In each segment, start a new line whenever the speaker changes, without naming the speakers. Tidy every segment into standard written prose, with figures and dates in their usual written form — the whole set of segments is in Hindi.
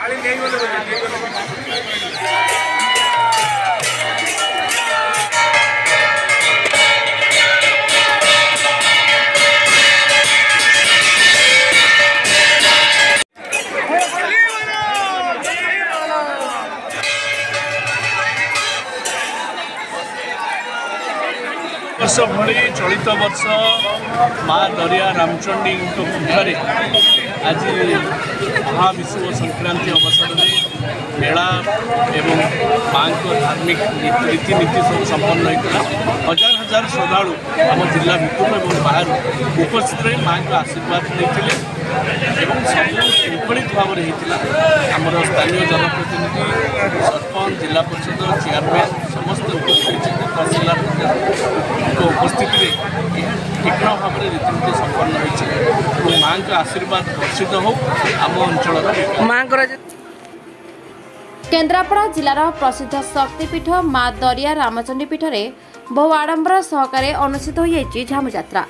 वर्ष भली चलित वर्ष माँ दरिया रामचंडी पीठरे आज महाविश्व संक्रांति अवसर में मेला एवं माँ को धार्मिक रीतिनीति सब संपन्न होता हजार हजार श्रद्धालु आम जिला भितर और बाहर उपस्थित रही माँ को आशीर्वाद देते सब श्रृंखलित भाव में होता आमर स्थानीय जनप्रतिनिधि सरपंच जिला परिषद चेयरमैन समस्त उपस्थित तहसीलदार उपस्थिति शीघ्र भाव में रीतिनीति संपन्न होती माँ का आशीर्वाद वर्षित हो आम अंचल
केन्द्रापड़ा जिलार प्रसिद्ध शक्तिपीठ माँ दरिया रामचंडी पीठरे बहु आडंबर सहकारे अनुष्ठित होइछि झामु यात्रा।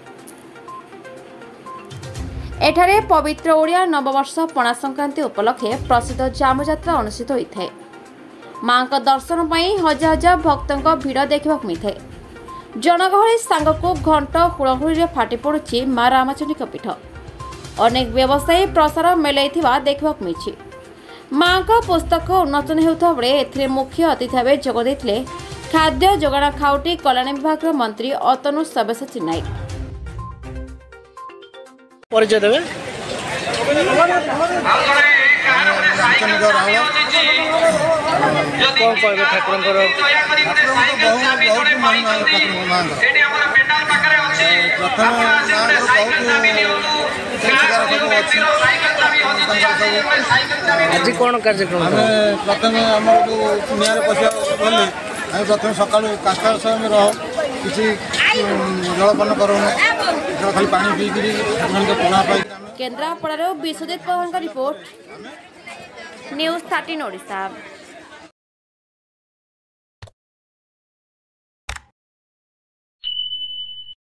एठारे पवित्र ओडिया नववर्ष पणा संक्रांति उपलक्षे प्रसिद्ध झामु यात्रा अनुष्ठित होइथे। माँ का दर्शन पई हजार हजार भक्तों भिड़ देखा मिलते जनगहली सांगको घंट हुड़हुड़ी फाटी पड़ुछि माँ रामचंडी पीठ अनेक व्यवसायी प्रसार मेलैथिबा देखा मिली। माँ का पुस्तक उन्मोचन होता बेले एथिरे मुख्य अतिथि भाव जोग देथिले खाद्य जोगाण खाउटी कल्याण विभाग मंत्री अतनु सब्यसाची नायक।
परिचय देवे कौन कहबे ठाकुर आज कौन कार्यक्रम
प्रथम आम जो पुनिया पशिया प्रथम सका 5टा समय रह किसी जलपान करूँ खाली पा पीकरी पणा पाई।
Kendrapara Biswajit Pawar report news 13 Odisha.